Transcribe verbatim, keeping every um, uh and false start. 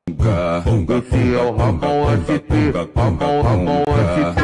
Esse é o Ramon S T, Ramon, Ramon S T.